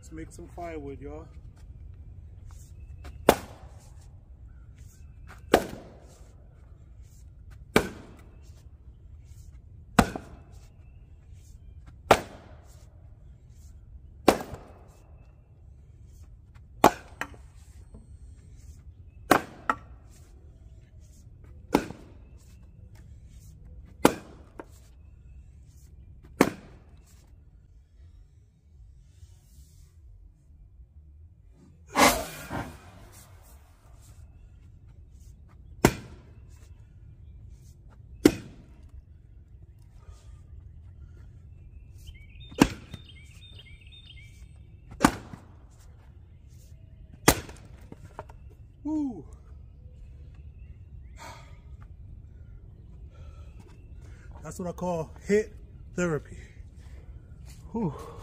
Let's make some firewood, y'all. Woo. That's what I call HIIT therapy. Whew.